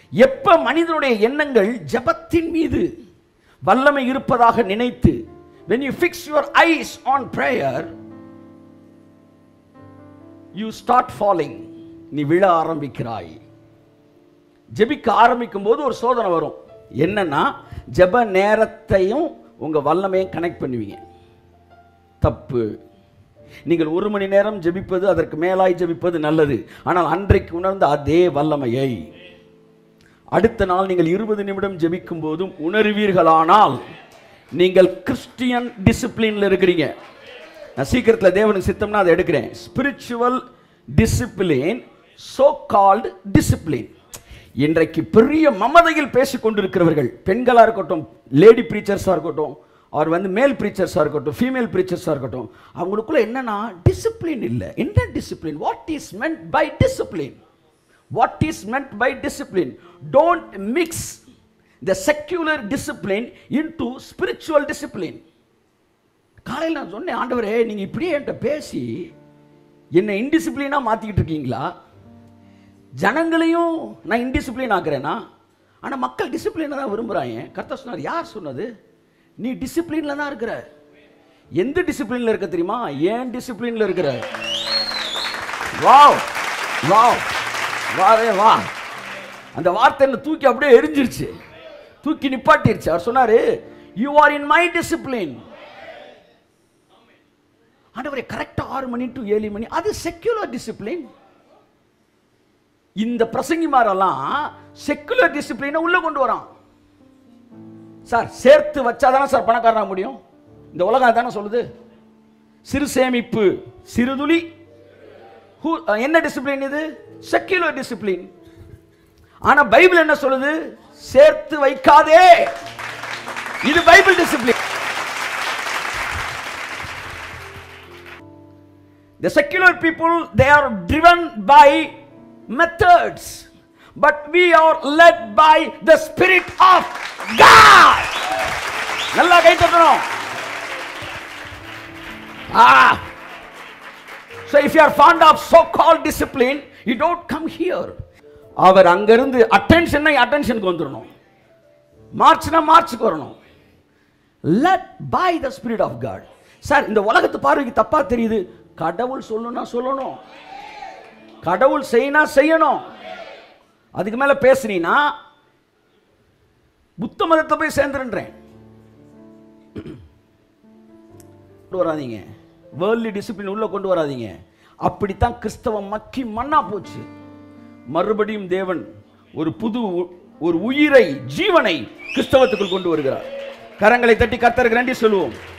எப்ப மனிதனுடைய எண்ணங்கள் ஜெபத்தின் மீது வல்லமை இருப்பதாக நினைத்து, when you fix your eyes on prayer, you start falling. நீ விழ ஆரம்பிக்கிறாய். ஜெபிக்க ஆரம்பிக்கும் போது ஒரு சோதனை வரும். என்னன்னா, ஜெப நேரத்தையும் உங்க வல்லமையும் கனெக்ட் பண்ணுவீங்க. தப்பு. நீங்கள் 1 மணி நேரம் ஜெபிப்பது, அதற்கு மேலாய் ஜெபிப்பது நல்லது. ஆனால் அன்றைக்கு உணர்ந்த அதே வல்லமையை அடுத்த நாள் நீங்கள் 20 நிமிடம் ஜெபிக்கும் போதும் உணர்வீர்களானால் நீங்கள் கிறிஸ்டியன் டிசிப்ளின்ல இருக்கிறீங்க. நான் சீக்கிரத்தில் தேவனுக்கு சித்தம்னா அதை எடுக்கிறேன். Spiritual discipline, so called discipline. இன்றைக்கு பெரிய மமதையில் பேசிக் கொண்டிருக்கிறவர்கள், பெண்களா இருக்கட்டும், லேடி பிரீச்சர்ஸா இருக்கட்டும், அவர் மேல் பிரீச்சர்ஸா இருக்கட்டும், ஃபீமேல் பிரீச்சர்ஸா இருக்கட்டும், அவங்களுக்குள்ள என்னன்னா டிசிப்ளின் இல்லை. என்ன discipline? What is meant by discipline? What is meant by discipline? Don't mix the secular discipline into spiritual discipline. காலையில் நான் சொன்னேன், ஆண்டவரே நீங்க இப்படியே என்கிட்ட பேசி என்னை இன்டிசிப்ளினா மாத்திக்கிட்டு இருக்கீங்களா? ஜனங்களையும் நான் இன்டிசிப்ளின் ஆக்குறேன்னா? ஆனால் மக்கள் டிசிப்ளினை தான் விரும்புகிறாங்க. கர்த்தர் சொன்னார், யார் சொன்னது? நீ டிசிப்ளினில் தான் இருக்கிற. எந்த டிசிப்ளினில் இருக்க தெரியுமா? ஏன் டிசிப்ளினில் இருக்கிற. வாவ் வாவ் வாரே வா. அந்த வார்த்தை என்ன தூக்கி அப்படியே எரிஞ்சிருச்சு, தூக்கி நிப்பாட்டிருச்சு. அவர் சொன்னார், you are in my discipline. ஆண்டவரே கரெக்டாக 6 மணி டு 7 மணி, அது செக்யூலர் டிசிப்ளின். இந்த பிரசங்கிமாரெல்லாம் செக்குலர் டிசிப்ளினை உள்ள கொண்டு வரான். சார் சேர்த்து வச்சாதானே சார் பணக்காரனாக முடியும். இந்த உலகம் தானே சொல்லுது. சிறு சேமிப்பு சிறுதுளி. என்ன டிசிப்ளின் இது? Secular discipline. ஆனா பைபிள் என்ன சொல்லுது? சேர்த்து வைக்காதே. இது Bible discipline. The secular people, they are driven by methods, but we are led by the Spirit of God. நல்லா கை தட்டணும். So if you are fond of so called discipline, you don't come here. அவர் அங்கிருந்து attention அட்டென்ஷனுக்கு வந்துடணும், மார்ச்னா மார்ச்சுக்கு வரணும். led by the Spirit of God. Sir இந்த உலகத்து பார்வைக்கு தப்பா தெரியுது. கடவுள் சொல்லணும்னா சொல்லணும், கடவுள் செய்யணும் செய்யணும். அதுக்கு மேல பேசுனீனா புத்த மதத்தை போய் சேர்ந்துன்றேன். வராதீங்க, வேர்ல்ட்லி டிசிப்ளின் உள்ள கொண்டு வராதீங்க. அப்படித்தான் கிறிஸ்தவம் மக்கி மண்ணா போச்சு. மறுபடியும் தேவன் ஒரு உயிரை, ஜீவனை கிறிஸ்தவத்துக்குள் கொண்டு வருகிறார். கரங்களை தட்டி கர்த்தருக்கு நன்றி சொல்லுவோம்.